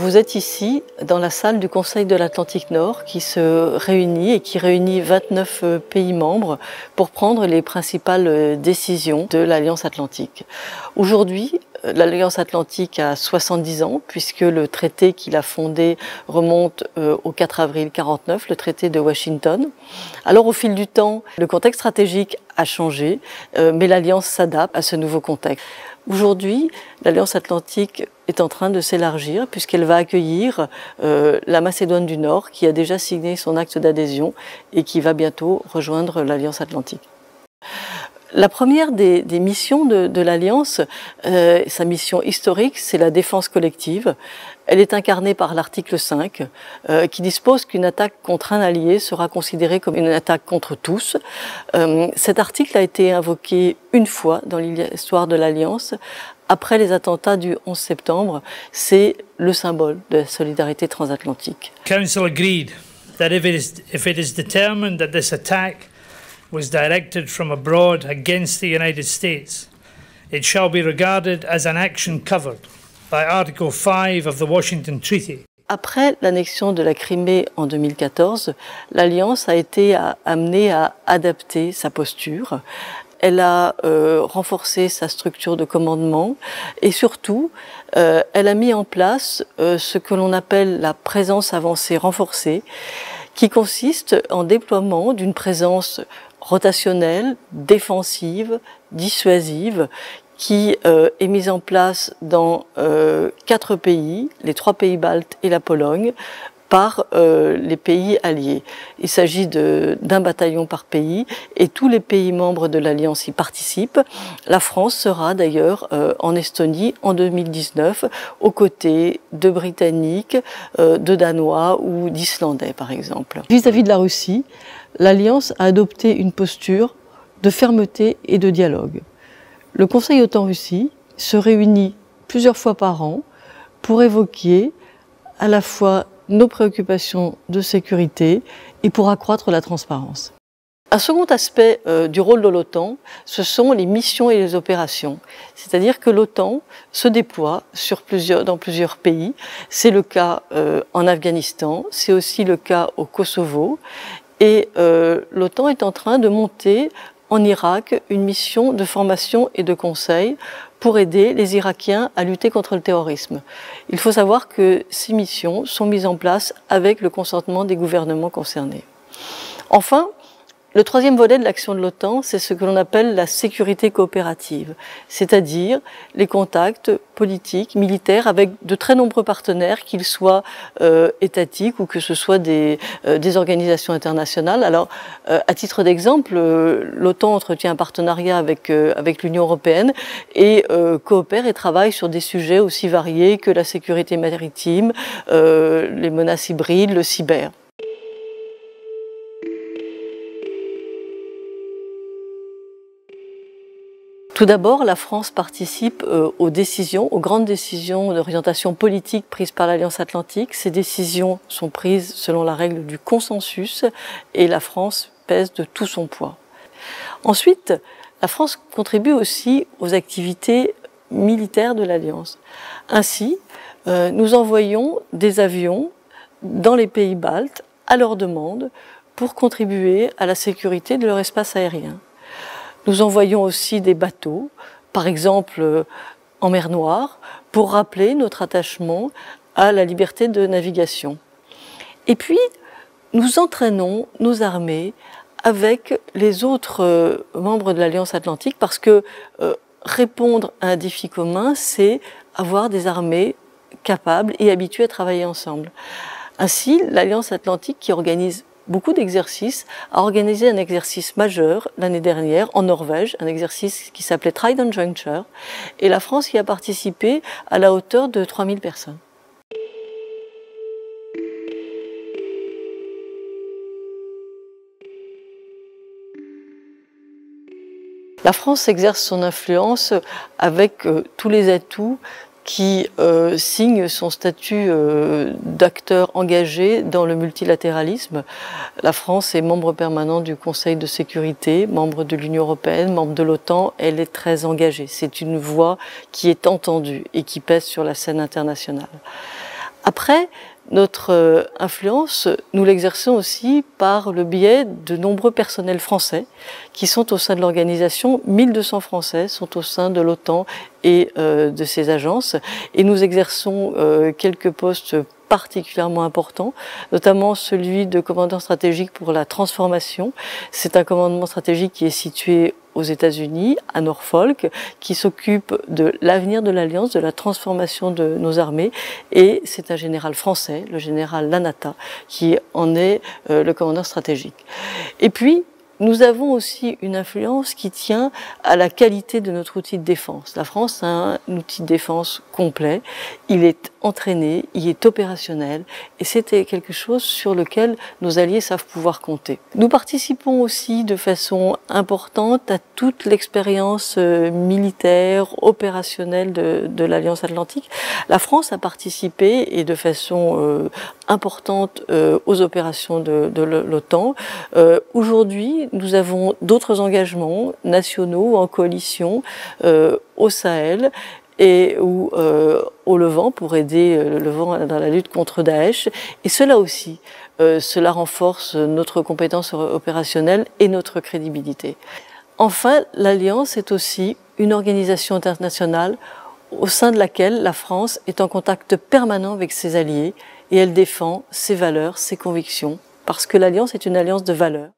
Vous êtes ici dans la salle du Conseil de l'Atlantique Nord qui se réunit et qui réunit 29 pays membres pour prendre les principales décisions de l'Alliance Atlantique. Aujourd'hui, l'Alliance Atlantique a 70 ans puisque le traité qu'il a fondé remonte au 4 avril 1949, le traité de Washington. Alors au fil du temps, le contexte stratégique a changé, mais l'Alliance s'adapte à ce nouveau contexte. Aujourd'hui, l'Alliance Atlantique est en train de s'élargir puisqu'elle va accueillir la Macédoine du Nord qui a déjà signé son acte d'adhésion et qui va bientôt rejoindre l'Alliance Atlantique. La première des missions de l'Alliance, sa mission historique, c'est la défense collective. Elle est incarnée par l'article 5 qui dispose qu'une attaque contre un allié sera considérée comme une attaque contre tous. Cet article a été invoqué une fois dans l'histoire de l'Alliance. Après les attentats du 11 septembre, c'est le symbole de la solidarité transatlantique. The Council agreed that if it is determined that this attack was directed from abroad against the United States, it shall be regarded as an action covered by Article 5 of the Washington Treaty. Après l'annexion de la Crimée en 2014, l'Alliance a été amenée à adapter sa posture. Elle a renforcé sa structure de commandement et surtout, elle a mis en place ce que l'on appelle la présence avancée renforcée, qui consiste en déploiement d'une présence rotationnelle, défensive, dissuasive, qui est mise en place dans 4 pays, les 3 pays baltes et la Pologne, par les pays alliés. Il s'agit d'un bataillon par pays et tous les pays membres de l'Alliance y participent. La France sera d'ailleurs en Estonie en 2019 aux côtés de Britanniques, de Danois ou d'Islandais par exemple. Vis-à-vis de la Russie, l'Alliance a adopté une posture de fermeté et de dialogue. Le Conseil OTAN-Russie se réunit plusieurs fois par an pour évoquer à la fois nos préoccupations de sécurité et pour accroître la transparence. Un second aspect du rôle de l'OTAN, ce sont les missions et les opérations. C'est-à-dire que l'OTAN se déploie dans plusieurs pays. C'est le cas en Afghanistan, c'est aussi le cas au Kosovo. Et l'OTAN est en train de monter en Irak une mission de formation et de conseil pour aider les Irakiens à lutter contre le terrorisme. Il faut savoir que ces missions sont mises en place avec le consentement des gouvernements concernés. Enfin, le troisième volet de l'action de l'OTAN, c'est ce que l'on appelle la sécurité coopérative, c'est-à-dire les contacts politiques, militaires avec de très nombreux partenaires, qu'ils soient étatiques ou que ce soit des organisations internationales. Alors, à titre d'exemple, l'OTAN entretient un partenariat avec l'Union européenne et coopère et travaille sur des sujets aussi variés que la sécurité maritime, les menaces hybrides, le cyber. Tout d'abord, la France participe aux grandes décisions d'orientation politique prises par l'Alliance Atlantique. Ces décisions sont prises selon la règle du consensus et la France pèse de tout son poids. Ensuite, la France contribue aussi aux activités militaires de l'Alliance. Ainsi, nous envoyons des avions dans les pays baltes à leur demande pour contribuer à la sécurité de leur espace aérien. Nous envoyons aussi des bateaux, par exemple en mer Noire, pour rappeler notre attachement à la liberté de navigation. Et puis, nous entraînons nos armées avec les autres membres de l'Alliance Atlantique parce que répondre à un défi commun, c'est avoir des armées capables et habituées à travailler ensemble. Ainsi, l'Alliance Atlantique, qui organise beaucoup d'exercices, a organisé un exercice majeur l'année dernière en Norvège, un exercice qui s'appelait Trident Juncture, et la France y a participé à la hauteur de 3000 personnes. La France exerce son influence avec tous les atouts qui signe son statut d'acteur engagé dans le multilatéralisme. La France est membre permanent du Conseil de sécurité, membre de l'Union européenne, membre de l'OTAN. Elle est très engagée. C'est une voix qui est entendue et qui pèse sur la scène internationale. Après, notre influence, nous l'exerçons aussi par le biais de nombreux personnels français qui sont au sein de l'organisation. 1200 Français sont au sein de l'OTAN et de ses agences. Et nous exerçons quelques postes particulièrement importants, notamment celui de commandant stratégique pour la transformation. C'est un commandement stratégique qui est situé aux États-Unis, à Norfolk, qui s'occupe de l'avenir de l'Alliance, de la transformation de nos armées. Et c'est un général français, le général Lanata, qui en est le commandant stratégique. Et puis, nous avons aussi une influence qui tient à la qualité de notre outil de défense. La France a un outil de défense complet, il est entraîné, il est opérationnel et c'était quelque chose sur lequel nos alliés savent pouvoir compter. Nous participons aussi de façon importante à toute l'expérience militaire, opérationnelle de l'Alliance Atlantique. La France a participé et de façon importante aux opérations de l'OTAN. Aujourd'hui, nous avons d'autres engagements nationaux en coalition au Sahel et au Levant pour aider le Levant dans la lutte contre Daesh. Et cela aussi, cela renforce notre compétence opérationnelle et notre crédibilité. Enfin, l'Alliance est aussi une organisation internationale au sein de laquelle la France est en contact permanent avec ses alliés et elle défend ses valeurs, ses convictions, parce que l'Alliance est une alliance de valeurs.